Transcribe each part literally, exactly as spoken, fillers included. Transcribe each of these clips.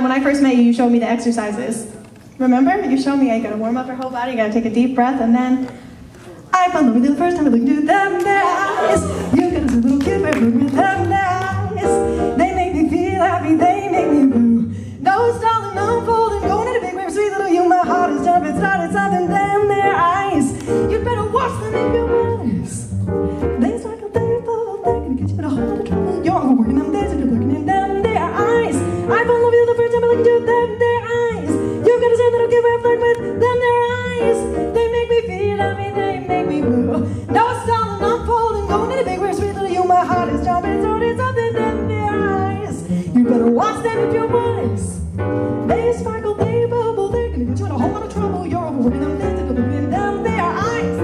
when I first met you, you showed me the exercises. Remember? You showed me, you gotta warm up your whole body, you gotta take a deep breath, and then I fell in love with you the first time I looked into them their eyes. You got us a little kid, but look with them their eyes. They make me feel happy, they make me blue. No stalling, unfolding, going in a big wave, sweet little you. My heart is jumping, started something, them their eyes. You better watch them in your eyes. They start to think, oh, they're gonna get you in a whole lot of trouble. You're overworking them days and you're looking in them their eyes. I fell in love with you the first time I looked into them their eyes. You got a certain little kid, but flirt with them their eyes. They make me feel happy, they make me blue. No stalling, unfolding, going in a big wave, sweet little you. My heart is jumping, started something, them their eyes. You better watch them if you're wise. They sparkle, they bubble, they're gonna get you in a whole lot of trouble. You're overworking them, they're looking in them their eyes.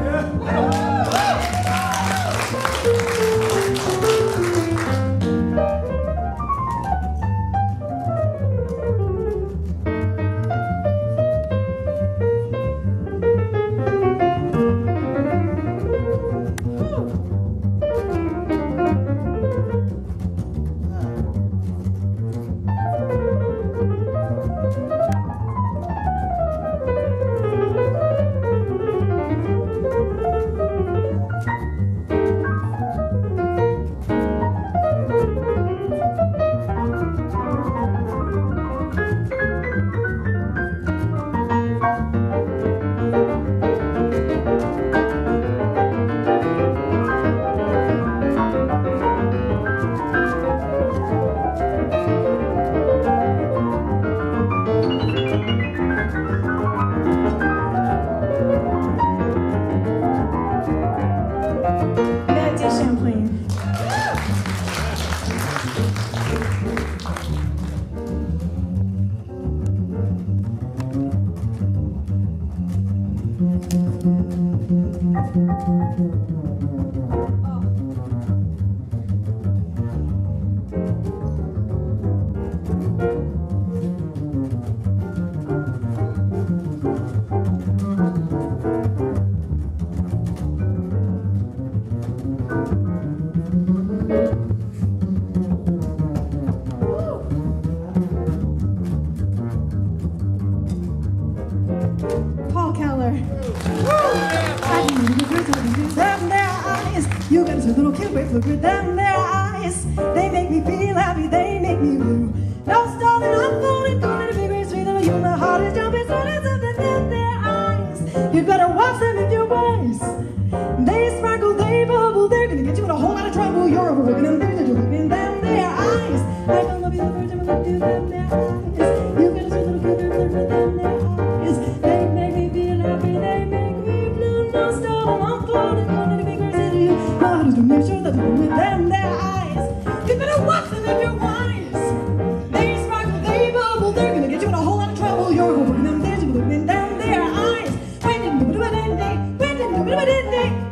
You got a little cute way, look with them their eyes. They make me feel happy, they make me blue. No stalling, I'm falling, going in a big race, sweet little you. My heart is jumping, starting something in their eyes. You better watch them if you're wise. They sparkle, they bubble, they're gonna get you in a whole lot of trouble. You're overlooking them, they're looking in them their eyes. I fell in love with you the first time I looked into them their eyes. You got a sweet little cute way, look with them their eyes. They make me feel happy, they make me blue. No stalling, I'm falling, going in a big race, sweet little you. My heart is to make sure that they're with them their eyes. You better watch them if you're wise. They sparkle, they bubble, they're gonna get you in a whole lot of trouble. You're overlooking them, they're looking in them their eyes. When did you do it? When did you do it?